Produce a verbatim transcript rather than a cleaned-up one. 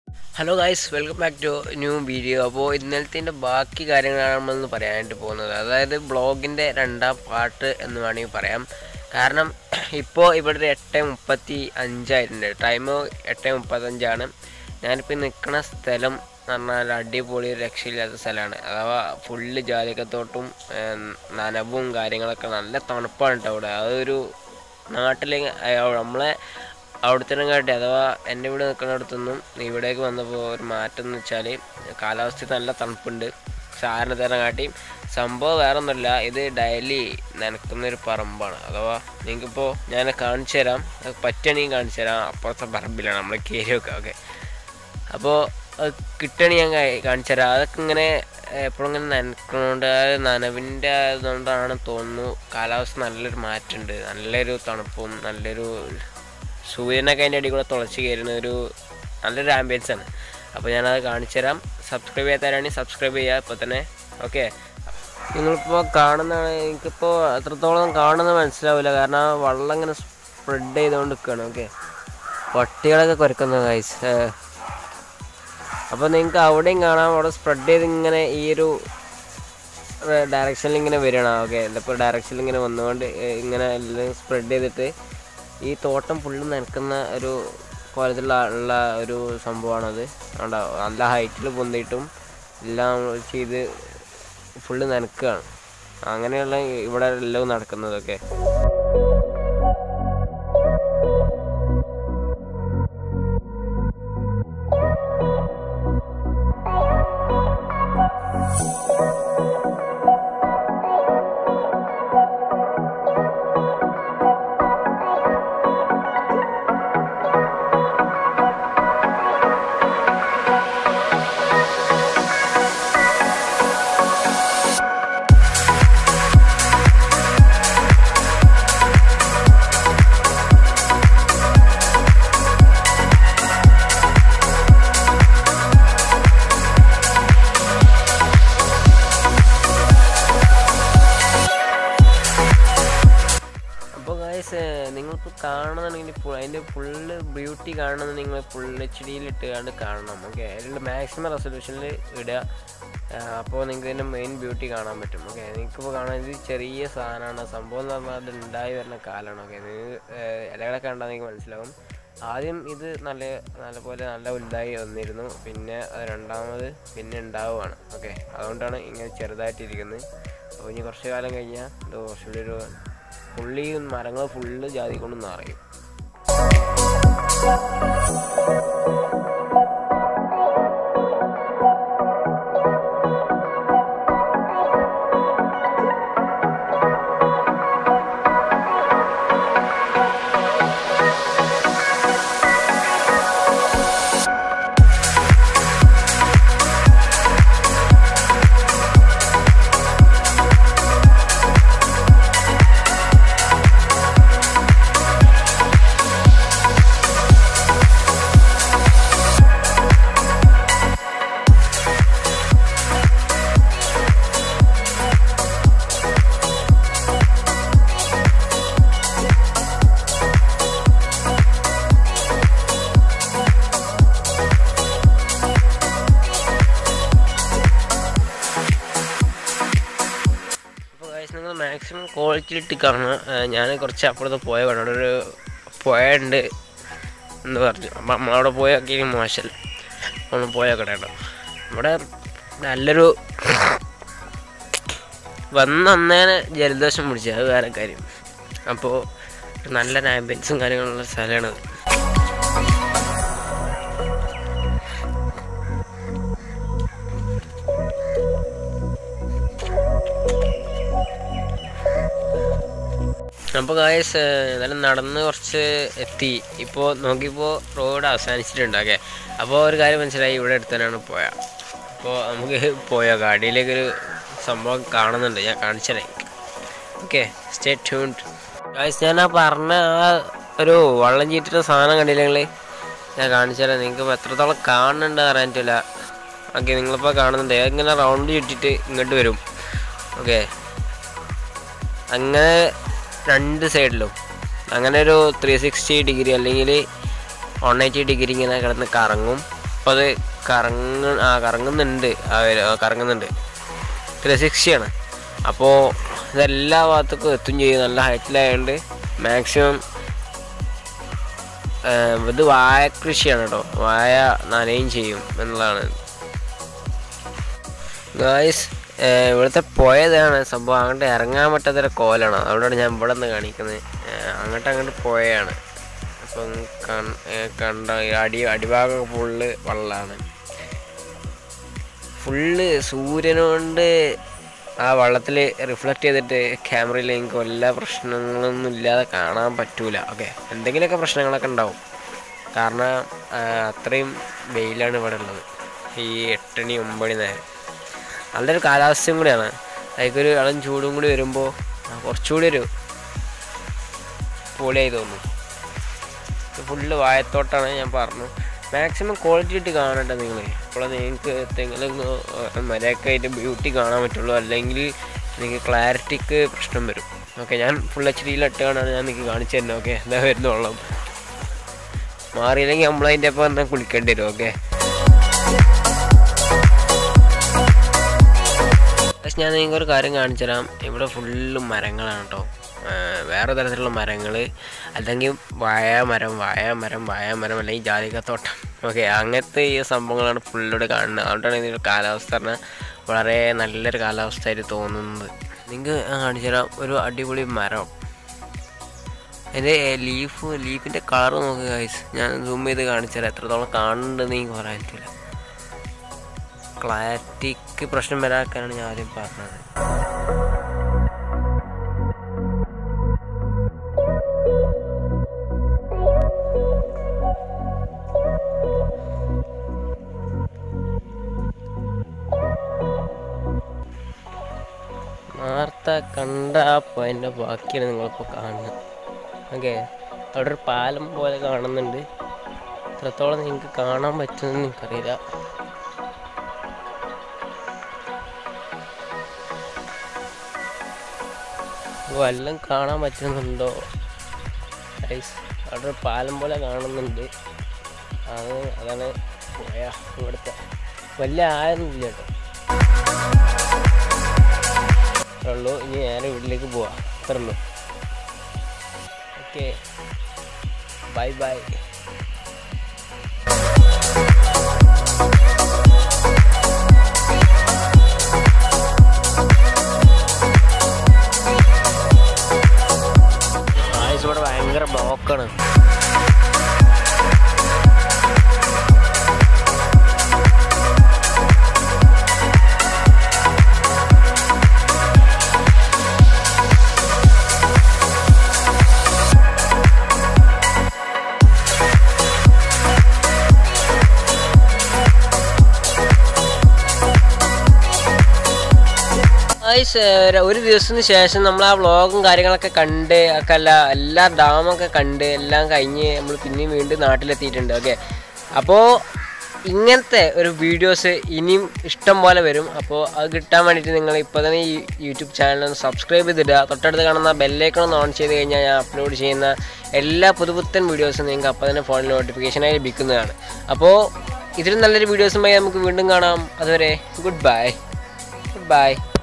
Hello guys, welcome back to new video. അപ്പോൾ ഇന്നലത്തെ ബാക്കി കാര്യങ്ങളാണ് നമ്മളെന്ന് പറയാനായിട്ട് പോകുന്നത്. അതായത് ബ്ലോഗിൻ്റെ രണ്ടാം പാർട്ട് എന്ന് വേണമെങ്കിൽ പറയാം. കാരണം ഇപ്പോൾ ഇവിടെ ഒരു എട്ട് മുപ്പത്തി അഞ്ചായിട്ടുണ്ട്. ടൈം എട്ട് മുപ്പത്തഞ്ചാണ്. ഞാനിപ്പോൾ നിൽക്കുന്ന സ്ഥലം എന്ന് പറഞ്ഞാൽ അടിപൊളി രക്ഷയില്ലാത്ത സ്ഥലമാണ്. അഥവാ ഫുള്ള് ജാതിക്കത്തോട്ടും നനവും കാര്യങ്ങളൊക്കെ നല്ല തണുപ്പാണ് കേട്ടോ അവിടെ. അതൊരു നാട്ടിലെ നമ്മളെ അവിടുത്തെ കാട്ടി അഥവാ എൻ്റെ വീട് നിൽക്കുന്നിടത്തൊന്നും ഇവിടേക്ക് വന്നപ്പോൾ ഒരു മാറ്റം എന്ന് വെച്ചാൽ കാലാവസ്ഥ നല്ല തണുപ്പുണ്ട്. സാധാരണത്തേനെ കാട്ടി സംഭവം വേറെ ഒന്നുമില്ല, ഇത് ഡെയിലി നനക്കുന്നൊരു പറമ്പാണ്. അഥവാ നിങ്ങൾക്കിപ്പോൾ ഞാൻ കാണിച്ചു തരാം, പറ്റണെങ്കിൽ കാണിച്ചു തരാം. അപ്പുറത്തെ പറമ്പിലാണ് നമ്മൾ കയറി വെക്കുക. ഓക്കെ, അപ്പോൾ കിട്ടണി ഞാൻ കാണിച്ചു തരാം. അതൊക്കെ ഇങ്ങനെ എപ്പോഴും ഇങ്ങനെ നനക്കണോണ്ട് നനവിൻ്റെ അതുകൊണ്ടാണ് തോന്നുന്നു കാലാവസ്ഥ നല്ലൊരു മാറ്റമുണ്ട്. നല്ലൊരു തണുപ്പും നല്ലൊരു സൂര്യനൊക്കെ അതിൻ്റെ അടി കൂടെ തുളച്ച് കയറുന്ന ഒരു നല്ലൊരു ആംബിയൻസ് ആണ്. അപ്പോൾ ഞാനത് കാണിച്ചു തരാം. സബ്സ്ക്രൈബ് ചെയ്യാത്തവരാണെങ്കിൽ സബ്സ്ക്രൈബ് ചെയ്യുക ഇപ്പോൾ തന്നെ. ഓക്കെ, നിങ്ങളിപ്പോൾ കാണുന്ന എനിക്കിപ്പോൾ എത്രത്തോളം കാണുന്നത് മനസ്സിലാവില്ല, കാരണം ആ വെള്ളം ഇങ്ങനെ സ്പ്രെഡ് ചെയ്തുകൊണ്ട് നിൽക്കുകയാണ്. ഓക്കെ, പട്ടികളൊക്കെ കുരക്കുന്ന ഗൈസ്. അപ്പോൾ നിങ്ങൾക്ക് അവിടെയും കാണാം, അവിടെ സ്പ്രെഡ് ചെയ്ത് ഇങ്ങനെ ഈ ഒരു ഡയറക്ഷനിൽ ഇങ്ങനെ വരികയാണ്. ഓക്കെ, ഇതിപ്പോൾ ഡയറക്ഷനിൽ ഇങ്ങനെ വന്നുകൊണ്ട് ഇങ്ങനെ എല്ലാം സ്പ്രെഡ് ചെയ്തിട്ട് ഈ തോട്ടം ഫുള്ള് നനക്കുന്ന ഒരു കോലത്തിലുള്ള ഉള്ള ഒരു സംഭവമാണത്. ഉണ്ടാവും നല്ല ഹൈറ്റിൽ പൊന്തിയിട്ടും എല്ലാം ചെയ്ത് ഫുള്ള് നനക്കുകയാണ്. അങ്ങനെയുള്ള ഇവിടെ എല്ലാം നടക്കുന്നതൊക്കെ. നിങ്ങളിപ്പോൾ കാണണമെന്നുണ്ടെങ്കിൽ അതിൻ്റെ ഫുള്ള് ബ്യൂട്ടി കാണണമെന്ന് നിങ്ങൾ ഫുൾ എച്ച് ഡിയിലിട്ട് കണ്ട് കാണണം. ഓക്കെ, അതിലുള്ള മാക്സിമം റെസൊല്യൂഷനിൽ ഇടുക. അപ്പോൾ നിങ്ങൾക്ക് ഇതിൻ്റെ മെയിൻ ബ്യൂട്ടി കാണാൻ പറ്റും. ഓക്കെ, നിങ്ങൾക്കിപ്പോൾ കാണാൻ ഇത് ചെറിയ സാധനമാണ്. സംഭവം എന്ന് പറഞ്ഞാൽ അത് ഉണ്ടായി വരുന്ന കാലമാണ്. ഓക്കെ, നിങ്ങൾ ഇലകളൊക്കെ കണ്ടാൽ നിങ്ങൾക്ക് മനസ്സിലാവും. ആദ്യം ഇത് നല്ല നല്ലപോലെ നല്ല വലുതായി വന്നിരുന്നു, പിന്നെ അത് രണ്ടാമത് പിന്നെ ഉണ്ടാവുകയാണ്. ഓക്കെ, അതുകൊണ്ടാണ് ഇങ്ങനെ ചെറുതായിട്ടിരിക്കുന്നത്. അപ്പോൾ ഇനി കുറച്ച് കാലം കഴിഞ്ഞാൽ ഇത് കുറച്ചുകൂടി ഒരു ഫുള്ളി മരങ്ങൾ ഫുള്ള് ജാതി കൊണ്ട് നിറയും. നിങ്ങൾ മാക്സിമം ക്വാളിറ്റിയിലിട്ട് കാണുക. ഞാൻ കുറച്ച് അപ്പുറത്ത് പോയ വേണം, അവിടെ ഒരു പുഴ ഉണ്ട് എന്ന് പറഞ്ഞു. അപ്പം നമ്മളവിടെ പോയൊക്കെ മോശമല്ല, നമ്മൾ പോയൊക്കെ കേട്ടോ. ഇവിടെ നല്ലൊരു വന്നന്നേനെ ജലദോഷം പിടിച്ചത്, അത് വേറെ കാര്യം. അപ്പോൾ നല്ലൊരു ആംബിയൻസും കാര്യങ്ങളുള്ള സ്ഥലമാണത്. അപ്പോൾ ഗായ്സ് എന്നാലും നടന്ന് കുറച്ച് എത്തി. ഇപ്പോൾ നോക്കിയപ്പോൾ റോഡ് അവസാനിച്ചിട്ടുണ്ട്. ഓക്കെ, അപ്പോൾ ഒരു കാര്യം മനസ്സിലായി, ഇവിടെ അടുത്ത് തന്നെയാണ് പോയ. അപ്പോൾ നമുക്ക് പോയ ഗാഡിയിലേക്കൊരു സംഭവം കാണുന്നുണ്ട്, ഞാൻ കാണിച്ചു തരാം. Okay, stay tuned guys. ഞാൻ ആ പറഞ്ഞ ആ ഒരു വള്ളം ചീറ്റിട്ട സാധനം കണ്ടില്ല നിങ്ങൾ, ഞാൻ കാണിച്ചു തരാം. നിങ്ങൾക്ക് എത്രത്തോളം കാണുന്നുണ്ട് അറിയാൻ പറ്റില്ല. ഓക്കെ, നിങ്ങളിപ്പോൾ കാണുന്നുണ്ട്, ഇങ്ങനെ റൗണ്ട് ചുറ്റിട്ട് ഇങ്ങോട്ട് വരും. ഓക്കെ, അങ്ങനെ രണ്ട് സൈഡിലും അങ്ങനെ ഒരു ത്രീ സിക്സ്റ്റി ഡിഗ്രി അല്ലെങ്കിൽ വൺ എയ്റ്റി ഡിഗ്രി ഇങ്ങനെ കിടന്ന് കറങ്ങും. അപ്പോൾ അത് കറങ്ങ ആ കറങ്ങുന്നുണ്ട് കറങ്ങുന്നുണ്ട് ത്രീ സിക്സ്റ്റിയാണ്. അപ്പോൾ ഇതെല്ലാ ഭാഗത്തേക്കും എത്തും ചെയ്യും. നല്ല ഹൈറ്റിലായതുകൊണ്ട് മാക്സിമം ഇത് വാഴ കൃഷിയാണ് കേട്ടോ. വാഴ നനയും ചെയ്യും എന്നുള്ളതാണ്. ഗായ്സ് ഇവിടുത്തെ പുഴയാണ് സംഭവം. അങ്ങോട്ട് ഇറങ്ങാൻ പറ്റാത്തൊരു കോലാണ്. അതുകൊണ്ടാണ് ഞാൻ ഇവിടെ നിന്ന് കാണിക്കുന്നത്. അങ്ങോട്ട് അങ്ങോട്ട് പുഴയാണ്. അപ്പം കണ്ട അടി അടിഭാഗം ഫുള്ള് വെള്ളമാണ്. ഫുള്ള് സൂര്യനുകൊണ്ട് ആ വെള്ളത്തിൽ റിഫ്ലക്റ്റ് ചെയ്തിട്ട് ക്യാമറയിൽ എനിക്ക് എല്ലാ പ്രശ്നങ്ങളൊന്നും ഇല്ലാതെ കാണാൻ പറ്റൂല. ഓക്കെ, എന്തെങ്കിലുമൊക്കെ പ്രശ്നങ്ങളൊക്കെ ഉണ്ടാവും. കാരണം അത്രയും വെയിലാണ് ഇവിടെ ഉള്ളത്. ഈ എട്ടണി ഒമ്പണി നേരം നല്ലൊരു കാലാവസ്ഥയും കൂടിയാണ്. അതിക്കൊരു ഇളം ചൂടും കൂടി വരുമ്പോൾ കുറച്ചുകൂടി ഒരു പൊളിയായി തോന്നും. ഫുള്ള് വാഴത്തോട്ടാണ് ഞാൻ പറഞ്ഞു. മാക്സിമം ക്വാളിറ്റി ആയിട്ട് കാണട്ടെ നിങ്ങൾ. ഇപ്പോൾ നിങ്ങൾക്ക് എന്തെങ്കിലും മര്യാദക്കായിട്ട് ബ്യൂട്ടി കാണാൻ പറ്റുള്ളൂ. അല്ലെങ്കിൽ നിങ്ങൾക്ക് ക്ലാരിറ്റിക്ക് പ്രശ്നം വരും. ഓക്കെ, ഞാൻ ഫുൾ എച്ച് ഡിയിൽ ഇട്ടാണ് ഞാൻ നിങ്ങൾക്ക് കാണിച്ചു തരുന്നത്. ഓക്കെ, എന്താ വരുന്ന വെള്ളം മാറിയില്ലെങ്കിൽ നമ്മളതിൻ്റെ ഒപ്പം എന്നാൽ കുളിക്കേണ്ടി വരും. ഓക്കെ, പക്ഷെ ഞാൻ നിങ്ങൾക്ക് ഒരു കാര്യം കാണിച്ചു തരാം. ഇവിടെ ഫുള്ള് മരങ്ങളാണ് കേട്ടോ. വേറെ തരത്തിലുള്ള മരങ്ങൾ, അല്ലെങ്കിൽ വാഴ മരം വാഴ മരം വാഴ മരം അല്ലെങ്കിൽ ജാതിക്കത്തോട്ടം. ഓക്കെ, അങ്ങനത്തെ ഈ സംഭവങ്ങളാണ് ഫുള്ളിവിടെ കാണുന്നത്. അതുകൊണ്ടാണ് ഇതിൻ്റെ കാലാവസ്ഥ പറഞ്ഞാൽ വളരെ നല്ലൊരു കാലാവസ്ഥയായിട്ട് തോന്നുന്നത്. നിങ്ങൾക്ക് കാണിച്ചു തരാം ഒരു അടിപൊളി മരം. അതിൻ്റെ ലീഫ് ലീഫിൻ്റെ കളർ നോക്കുക ഗൈസ്. ഞാൻ സൂം ചെയ്ത് കാണിച്ചു തരാം. എത്രത്തോളം കാണുന്നുണ്ടെന്ന് എനിക്ക് പറയാൻ പറ്റില്ല. ക്ലാരിറ്റിക്ക് പ്രശ്നം വരാക്കാനാണ് ഞാൻ ആദ്യം പറഞ്ഞത്. നേരത്തെ കണ്ട ആ പോയിൻ്റെ ബാക്കിയാണ് നിങ്ങളിപ്പോൾ കാണുന്നത്. ഓക്കെ, അവിടെ ഒരു പാലം പോലെ കാണുന്നുണ്ട്. എത്രത്തോളം നിങ്ങൾക്ക് കാണാൻ പറ്റുമെന്ന് എനിക്കറിയില്ല. വല്ലതും കാണാൻ പറ്റുന്നുണ്ടോ ഗൈസ്? അവിടെ ഒരു പാലം പോലെ കാണുന്നുണ്ട്. അത് അതാണ് പോയാ ഇവിടുത്തെ വലിയ ആയൊന്നുമില്ല കേട്ടോ. ഉള്ളൂ. ഇനി നേരെ വീട്ടിലേക്ക് പോവാം. അത്രേ ഉള്ളൂ. Okay, bye bye. ഇവിടെ ഭയങ്കര ബ്ലോക്കാണ്. ഒരു ദിവസത്തിന് ശേഷം നമ്മൾ ആ വ്ളോഗും കാര്യങ്ങളൊക്കെ കണ്ട് ഒക്കെ അല്ല എല്ലാ ഡാമൊക്കെ കണ്ട് എല്ലാം കഴിഞ്ഞ് നമ്മൾ പിന്നെയും വീണ്ടും നാട്ടിലെത്തിയിട്ടുണ്ട്. ഓക്കെ, അപ്പോൾ ഇങ്ങനത്തെ ഒരു വീഡിയോസ് ഇനിയും ഇഷ്ടം പോലെ വരും. അപ്പോൾ അത് കിട്ടാൻ വേണ്ടിയിട്ട് നിങ്ങൾ ഇപ്പോൾ തന്നെ ഈ യൂട്യൂബ് ചാനലൊന്ന് സബ്സ്ക്രൈബ് ചെയ്തിടുക. തൊട്ടടുത്ത് കാണുന്ന ബെല്ലൈക്കൺ ഓൺ ചെയ്ത് കഴിഞ്ഞാൽ ഞാൻ അപ്ലോഡ് ചെയ്യുന്ന എല്ലാ പുതുപുത്തൻ വീഡിയോസും നിങ്ങൾക്ക് അപ്പോൾ തന്നെ ഫോണിൽ നോട്ടിഫിക്കേഷനായി ലഭിക്കുന്നതാണ്. അപ്പോൾ ഇതിലും നല്ലൊരു വീഡിയോസുമായി നമുക്ക് വീണ്ടും കാണാം. അതുവരെ ഗുഡ് ബൈ ഗുഡ് ബൈ.